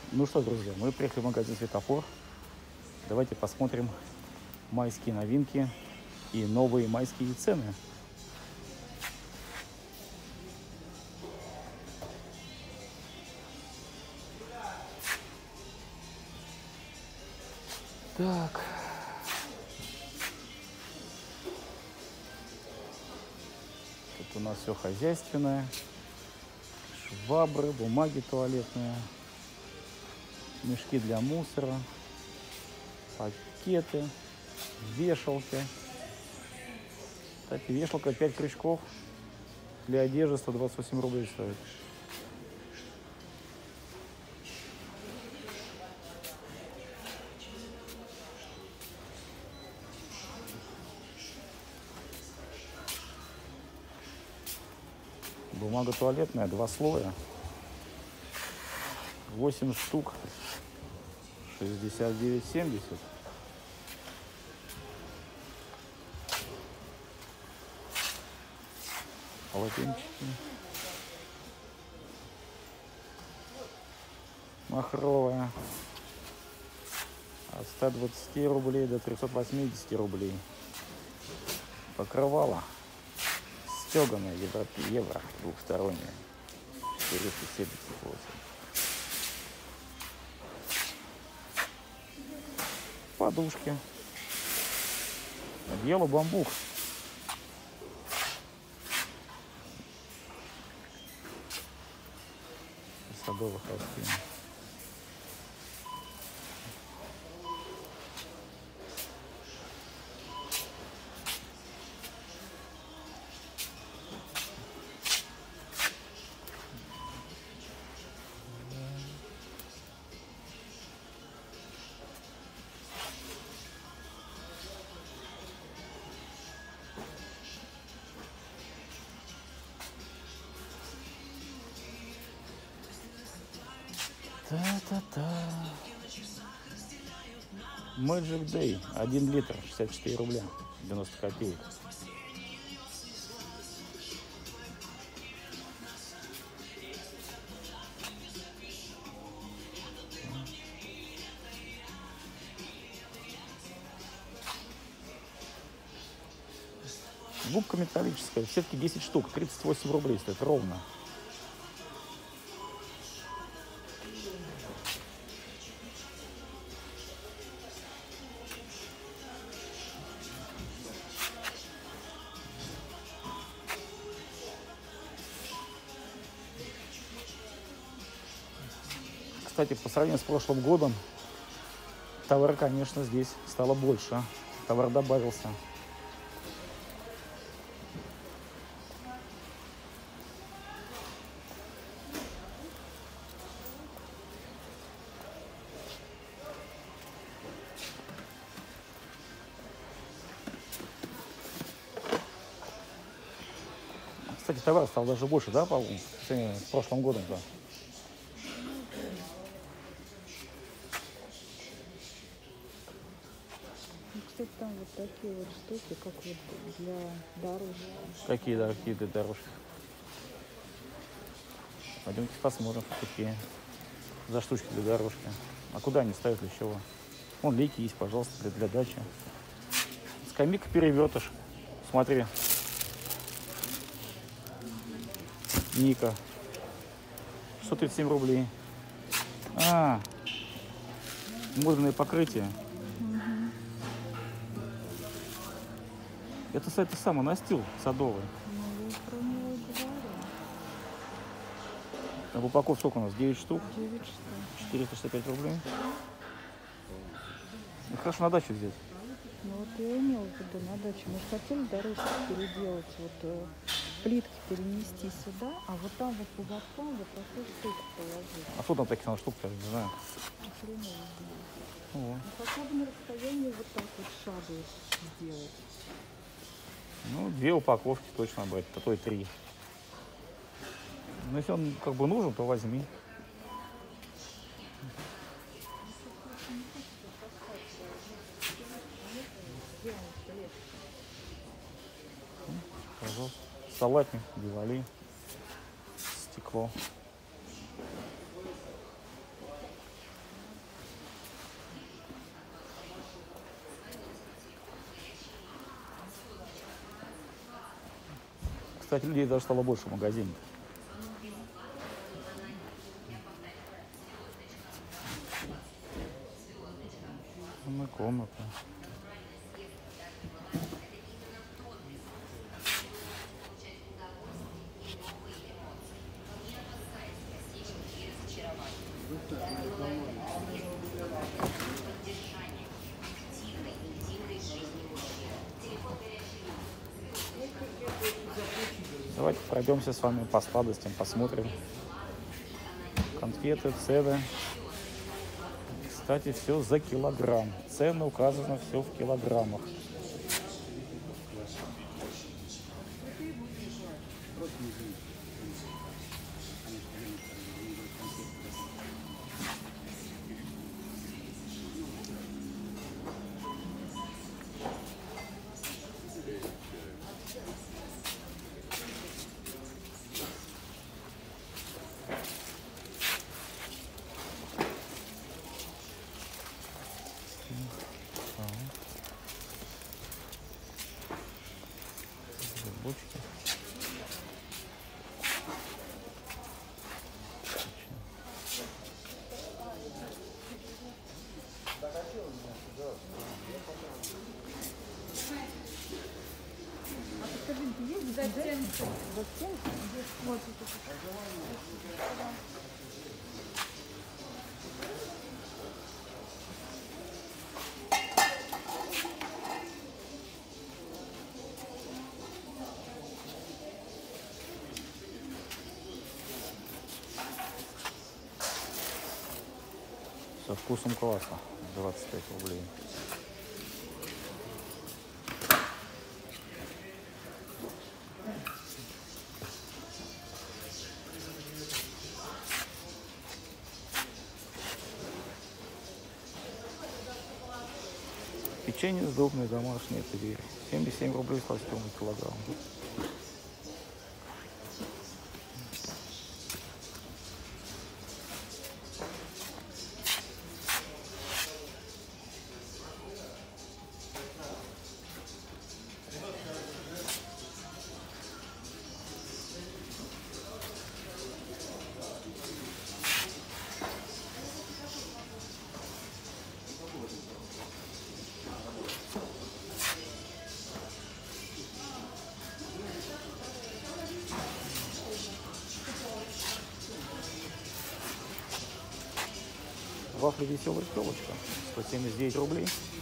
Ну что, друзья, мы приехали в магазин «Светофор». Давайте посмотрим майские новинки и новые майские цены. Так. Тут у нас все хозяйственное. Швабры, бумаги туалетные, мешки для мусора, пакеты, вешалки. Кстати, вешалка 5 крючков для одежды 128 рублей стоит. Бумага туалетная, 2 слоя, 8 штук, 69,70. Полотенчики. Махровая. От 120 рублей до 380 рублей. Покрывало. Стеганое евро двухстороннее. 478. Подушки. Одеяло бамбук. Садовых растений. Та-та-та. Magic Day. 1 литр. 64 рубля. 90 копеек. Губка металлическая. Все-таки 10 штук. 38 рублей стоит. Ровно. Кстати, по сравнению с прошлым годом, товара, конечно, здесь стало больше. Товар добавился. Кстати, товар стал даже больше, да, по сравнению с прошлым годом-то? Кстати, там вот такие вот штуки, как вот для дорожки. Какие, да, какие для дорожки? Пойдемте посмотрим, какие за штучки для дорожки. А куда они ставят, для чего? Вон лейки есть, пожалуйста, для дачи. Скамейка перевертыш. Смотри. Ника. 137 рублей. Модульное покрытие. Это самый настил садовый. Ну, я про него и говорю. В упаковке сколько у нас? 9 штук? 9 штук. 465 рублей. Ну, хорошо на дачу взять. Ну вот я имела в виду на даче. Мы же хотели дорожки переделать, вот плитки перенести сюда, а вот там вот по бокам вот такую штуку положить. А что там таких штук-то, не знаю. Хрена его знает. О. Ну хотя бы на расстоянии вот так вот шагу сделать. Ну, 2 упаковки точно будет, а то и 3. Но если он как бы нужен, то возьми. Пожалуйста. Салатник, дивали, стекло. кстати, людей даже стало больше в магазине. Комната. Давайте пройдемся с вами по сладостям, посмотрим. Конфеты, цены. Кстати, все за килограмм. Цены указаны все в килограммах. Бочки. Со вкусом класса. 25 рублей. Печенье сдобное домашнее, Тверь. 77 рублей сластёный килограмм. Вафли веселая телочка, 179 рублей.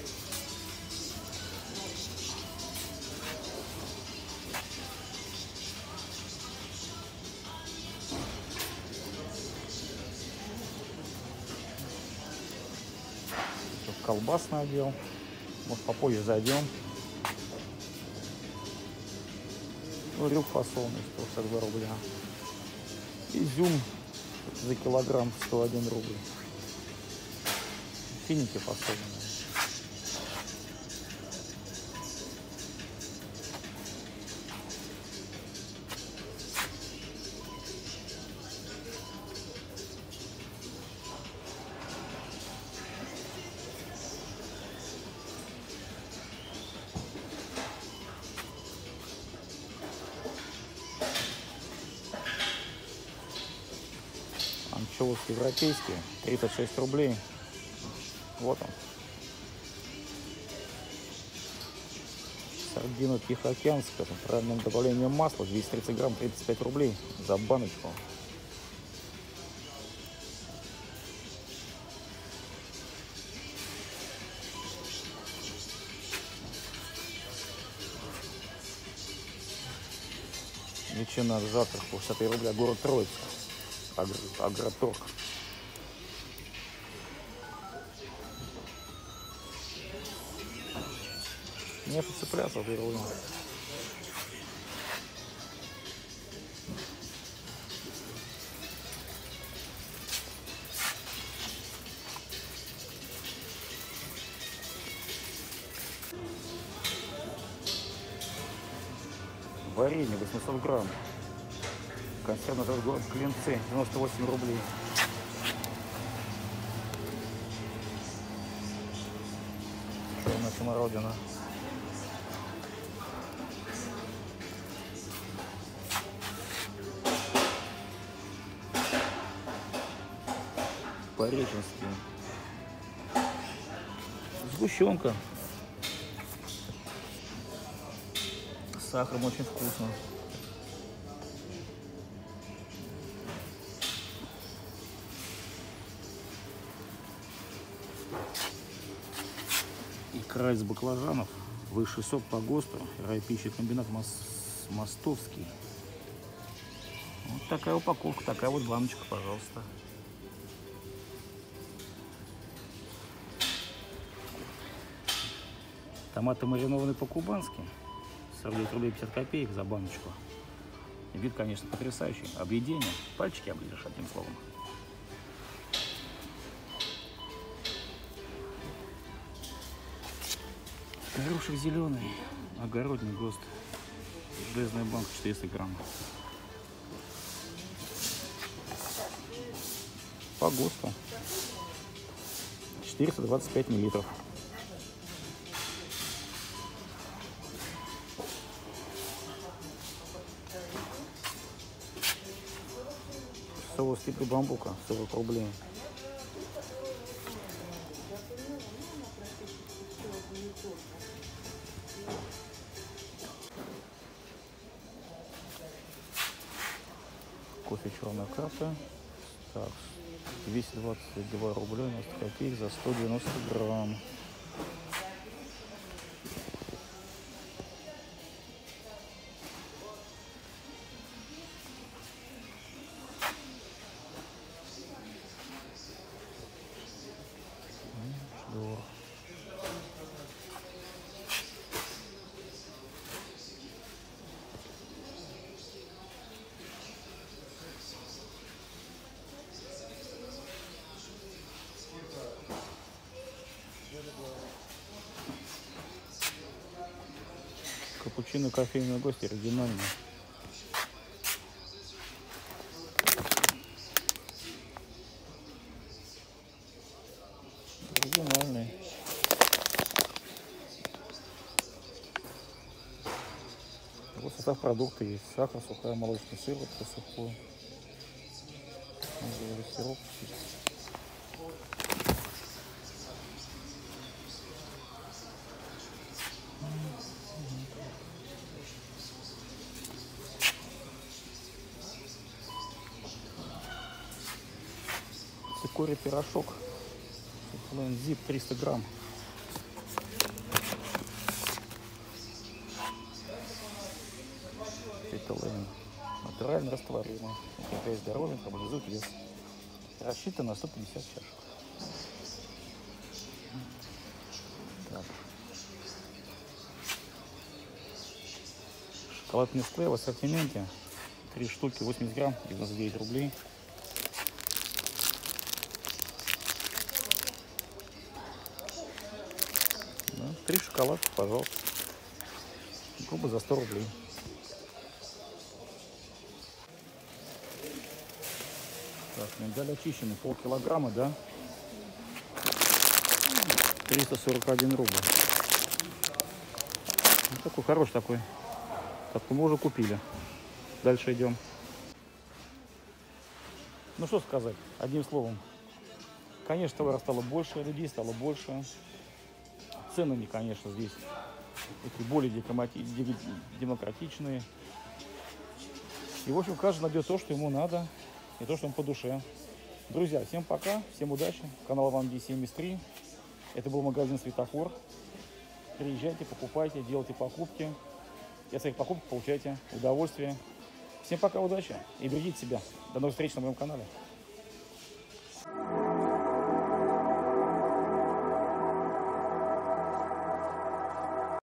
Тут колбасный отдел. Может, попозже зайдем. Рюк фасовный, 162 рубля. Изюм за килограмм 101 рубль. Финики фасованные. Анчоус европейский, 36 рублей. Вот он. Сардина тихоокеанская, с правильным добавлением масла, 230 грамм, 35 рублей за баночку. Ветчина к завтраку, 63 рубля, город Троица, Агроторг. Не подцепляться, ты ровно. Варенье 800 грамм. Консервный завод город Клинцы, 98 рублей. Черная смородина. по-реченски. Сгущенка. С сахаром очень вкусно. Икра из баклажанов. Высший сок по ГОСТу. Райпищий комбинат Мостовский. Вот такая упаковка, такая вот баночка, пожалуйста. Томаты маринованные по-кубански. 49 рублей 50 копеек за баночку. И вид, конечно, потрясающий. Объедение. Пальчики оближешь, одним словом. Горошек зеленый. Огородный ГОСТ. Железная банка 400 грамм. По ГОСТу. 425 миллилитров. Соус типа бамбука, 40 рублей. Кофе черная карта. Так, 222 рубля 90 копеек за 190 грамм. Капучино кофейные гости оригинальные. Оригинальный. Вот состав продукта есть. Сахар, сухая молочный сыр, вот это сухой. Сироп. Цикорий пирожок. Зип 300 грамм. Питалейн. Натурально растворимый. Укрепляет здоровье, стабилизует вес. Рассчитан на 150 чашек. Так. Шоколад Нестле в ассортименте. 3 штуки, 80 грамм, 99 рублей. Да, 3 шоколадки, пожалуйста. Грубо за 100 рублей. Так, миндаль очищенный, полкилограмма, да? 341 рубль. Ну, такой хороший такой. Так, мы уже купили. Дальше идем. Ну что сказать, одним словом. Конечно, товара стало больше, людей стало больше. Ценами, конечно, здесь такие более демократичные. И, в общем, каждый найдет то, что ему надо, и то, что ему по душе. Друзья, всем пока, всем удачи. Канал Иван D73. Это был магазин «Светофор». Приезжайте, покупайте, делайте покупки. И от своих покупок получайте удовольствие. Всем пока, удачи и берегите себя. До новых встреч на моем канале.